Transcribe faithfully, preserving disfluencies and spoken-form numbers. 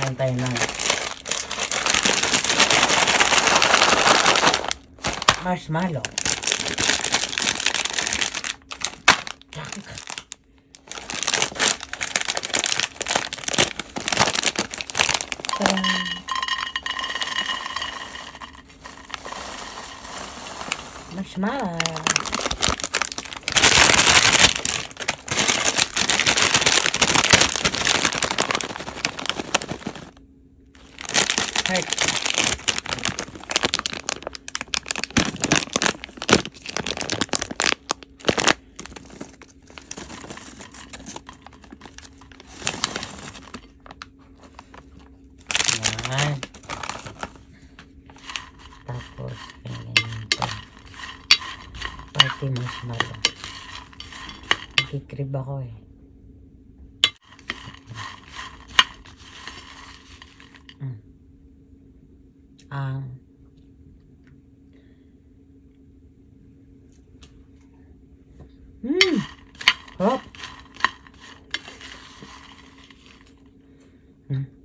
Meron tayo ng marshmallow. Tadaan! Marshmallow. Heart. Yan. Tapos ganyan pa. Party marshmallow. Nagkikrib ako eh. Mm. Ang Hmm. Hop. Hmm.